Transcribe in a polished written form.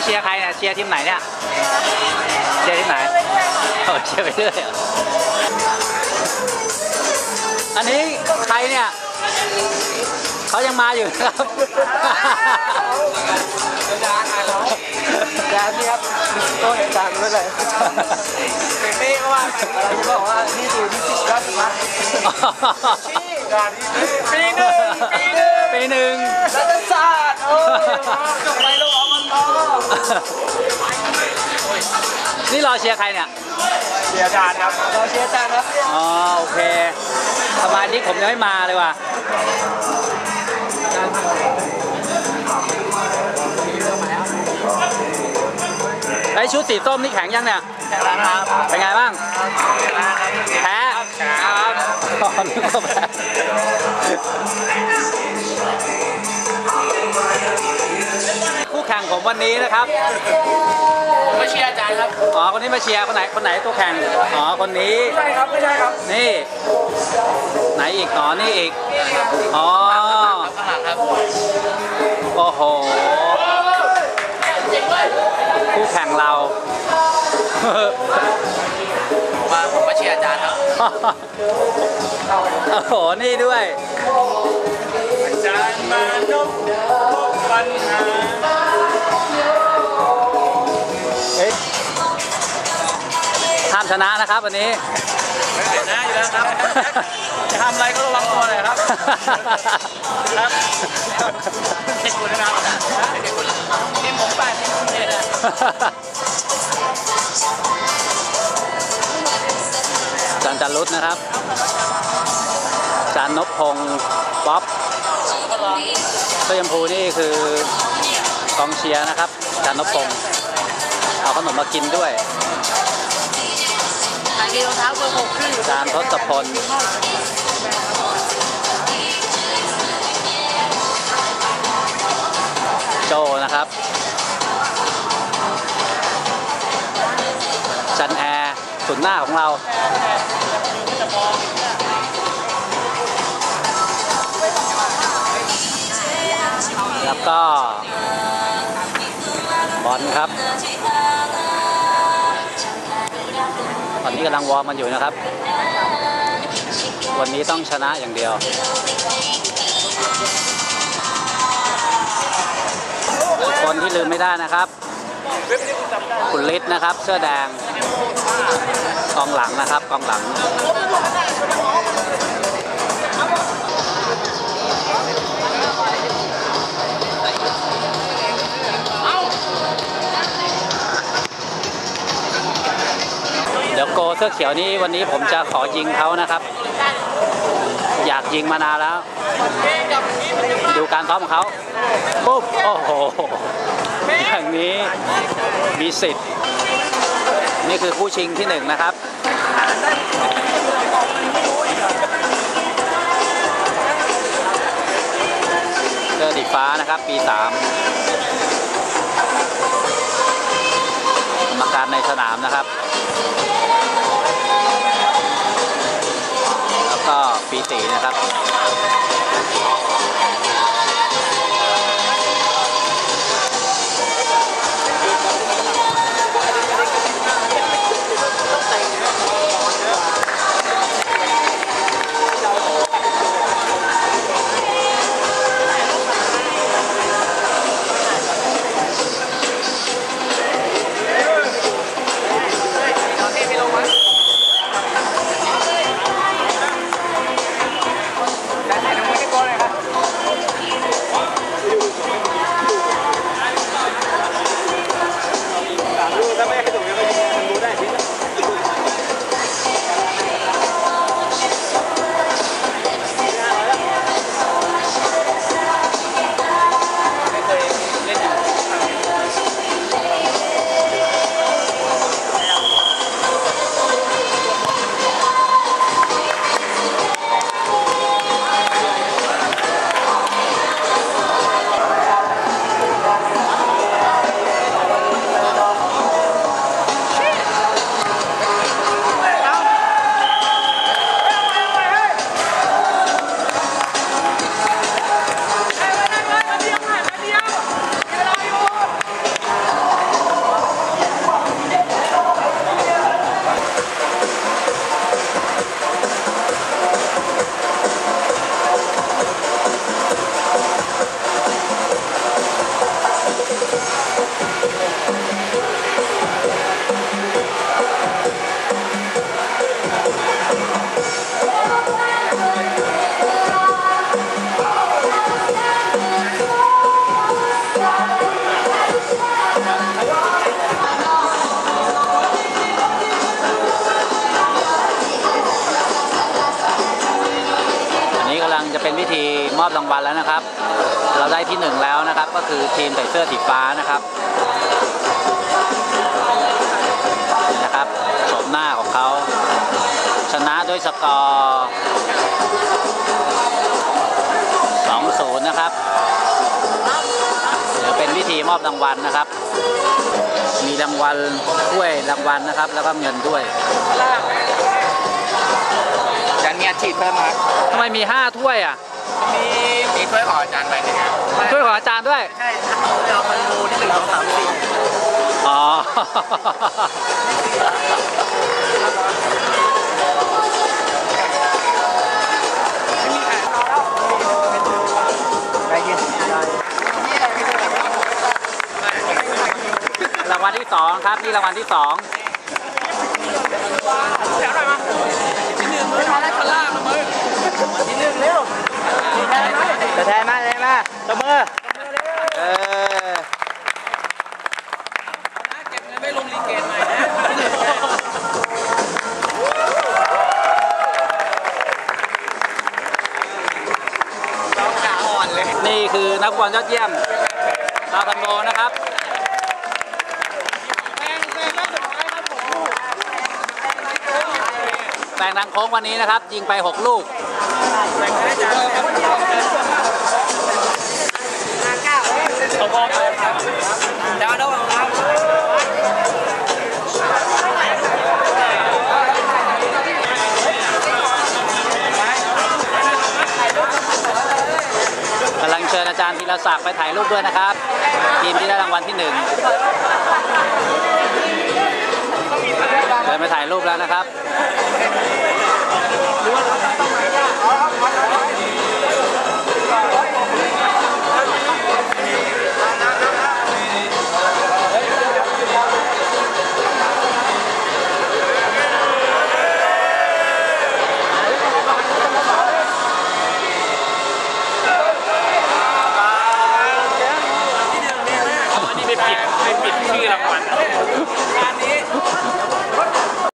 ชียร์ใครเนี่ยเชียร์ทีมไหนเนี่ยเชียร์ทีมไหนเชียร์ไปเรื่อยอันนี้ใครเนี่ยเขายังมาอยู่ครับจานนี่ครับต้นจานไม่เลยเป๊ะว่าอะไรที่บอกว่านี่ดูที่10ครับมาปีหนึ่งรัฐศาสตร์จบไปลงอบตนี่รอเชียร์ใครเนี่ยเชียร์จานครับรอเชียร์จานครับอ๋อโอเคสมาชิกผมยังไม่มาเลยว่ะไอชุดสีส้มนี่แข็งยังเนี่ยแข็งแล้วครับเป็นไงบ้างแพ้ครับนึกว่าแพ้คู่แข่งผมวันนี้นะครับมาเชียร์อาจารย์ครับอ๋อคนนี้มาเชียร์คนไหนตัวแข่งอ๋อคนนี้ใช่ครับไม่ใช่ครับนี่ไหนอีกอ๋อนี่อีกอ๋อข้างหลังครับโอ้โหคู่แข่งเราผมมาเชียร์อาจารย์ครับโอ้โหนี่ด้วยอาจารย์มานพพบปัญหาห้ามชนะนะครับวันนี้ไม่ชนะอยู่แล้วครับจะทำอะไรก็ระวังตัวเลยครับครับเด็กคนนะครับทีมผม8ทีมคุณเดชจันรุตนะครับจานนพพงศ์ป๊อปเสื้อชมพูนี่คือกองเชียร์นะครับจานนพพงศ์เอาขนมมากินด้วยจานทศพลโจนะครับจันแอร์ศูนย์หน้าของเราแล้วก็บอลครับตอนนี้กำลังวอร์มมันอยู่นะครับวันนี้ต้องชนะอย่างเดียวคนที่ลืมไม่ได้นะครับคุณฤทธิ์นะครับเสื้อแดงกองหลังนะครับกองหลังเดี๋ยวโกเสื้อเขียวนี้วันนี้ผมจะขอยิงเขานะครับอยากยิงมานานแล้วดูการซ้อมของเขาปุ๊บโอ้โหอย่างนี้มีสิทธิ์นี่คือผู้ชิงที่1นะครับเสื้อสีฟ้านะครับปี3กรรมการในสนามนะครับแล้วก็ปี4นะครับมอบรางวัลแล้วนะครับ เราได้ที่1แล้วนะครับ ก็คือทีมใส่เสื้อสีฟ้านะครับโฉมหน้าของเขาชนะด้วยสกอร์2-0นะครับเดี๋ยวเป็นวิธีมอบรางวัลนะครับมีรางวัลถ้วยรางวัลนะครับ แล้วก็เงินด้วยอาจารย์มีอาชีพเพิ่มครับทำไมมี5ถ้วยอ่ะมีถ้วยของอาจารย์ไปนะครับถ้วยของอาจารย์ด้วยใช่เรามาดูที่1 2 3 4 อ๋อรางวัลที่2ครับนี่รางวัลที่2 เดี๋ยวหน่อยมาที่1มือทำได้คนล่ามามือที่1เร็วตัวแทนมาเลยมาตัวมือเก็บเงินไม่ลงลีเกตใหม่นะต้องขาอ่อนเลยนี่คือนักบอลยอดเยี่ยมดาวซันโบนะครับแบ่งทางโค้งวันนี้นะครับยิงไป6 ลูกเอาบอลไปครับดาวครับกำลังเชิญอาจารย์ธีรศักดิ์ไปถ่ายรูปด้วยนะครับทีมที่ได้รางวัลที่1เดินไปถ่ายรูปแล้วนะครับไปปิดชื่อรางวัล